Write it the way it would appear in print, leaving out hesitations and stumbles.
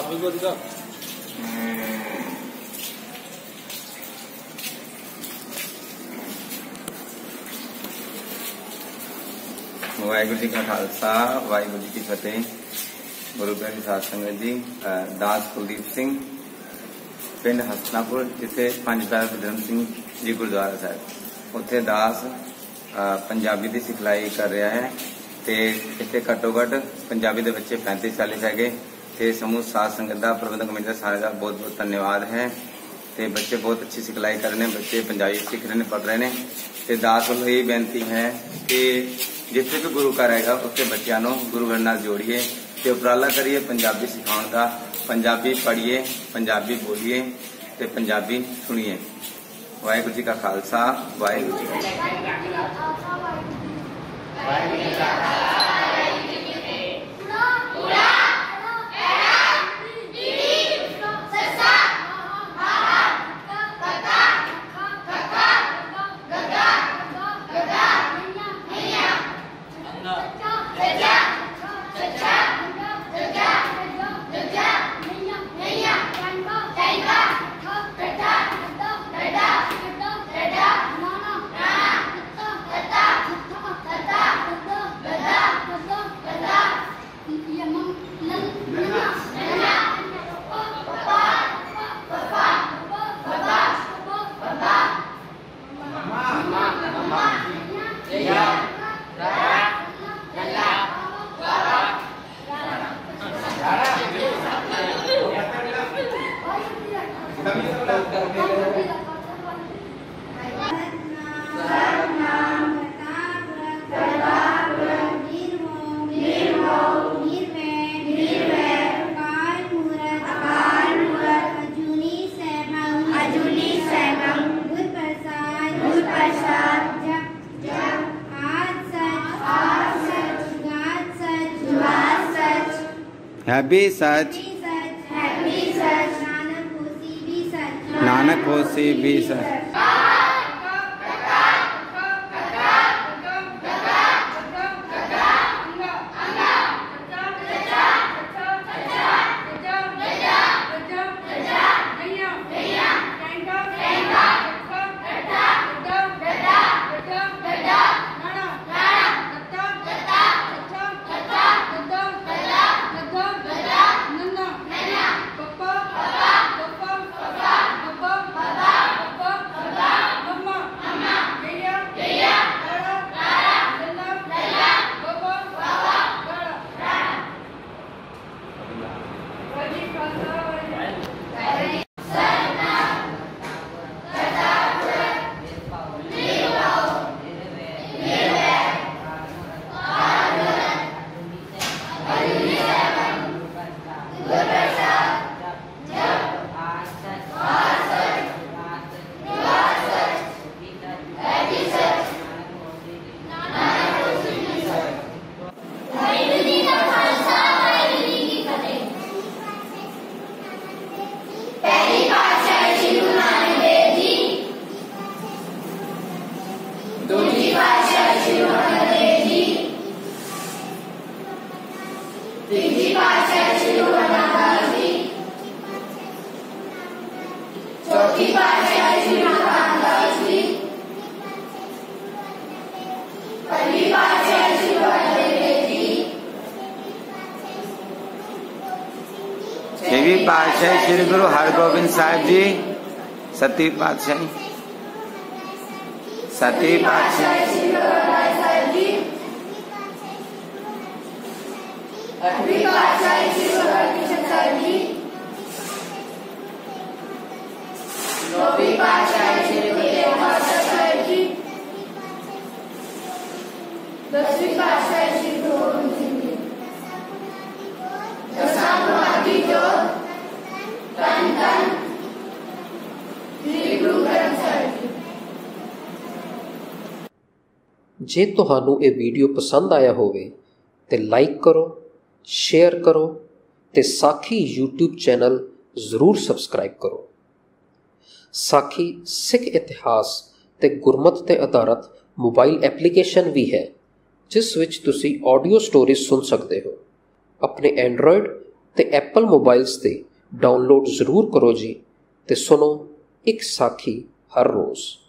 वाहिगुरू जी का खालसा वाहिगुरू जी की फतेह। गुरु ग्रंथ साध संगत जी, दास कुलदीप सिंह, पिंड हसनापुर, जिथे पंज पैरा बलदेव सिंह जी गुरुद्वारा साहब, उत्थे दास पंजाबी की सिखलाई कर रहा है। ते इत्थे घट्टो घट पंजाबी के बच्चे 35-40 है। ते समूह साध संगत का प्रबंधक कमेटी का सारे का बहुत बहुत धन्यवाद है। ते बच्चे बहुत अच्छी सिखलाई कर रहे हैं, बच्चे पंजाबी सीख रहे हैं, पढ़ रहे हैं। ते दास वालों यही बेनती है कि जिथे भी गुरु घर आएगा उत्थे बच्चों को गुरु घर नाल जोड़िए ते उपराला करिए पंजाबी सिखाने का। पंजाबी पढ़िए, पंजाबी बोलिए ते पंजाबी सुनिए। वाहिगुरू जी का खालसा वाहिगुरू जी की हैप्पी सच, नानक होसी भी सच। छेवीं पातशाही श्री गुरु हरगोबिंद साहिब जी, सती पातशाही, सती पातशाही, अठवीं पातशाही श्री गुरु हरकृष्ण साहिब जी, नौवीं पातशाही श्री गुरु तेग बहादुर साहिब जी, 10वीं पातशाही श्री गुरु गोबिंद सिंह जी, दसां गुआती जोत धन धन श्री गुरु ग्रंथ साहिब जी। जे तुहानू ये वीडियो पसंद आया होवे ते लाइक करो, शेयर करो ते साखी यूट्यूब चैनल जरूर सबसक्राइब करो। साखी सिख इतिहास ते गुरमत ते आधारित मोबाइल एप्लीकेशन भी है, जिस विच तुसी ऑडियो स्टोरीज सुन सकते हो। अपने एंड्रॉयड ਤੇ ਐਪਲ ਮੋਬਾਈਲਸ ਤੇ ਡਾਊਨਲੋਡ ਜ਼ਰੂਰ ਕਰੋ ਜੀ ਤੇ ਸੁਣੋ ਇੱਕ ਸਾਖੀ ਹਰ ਰੋਜ਼।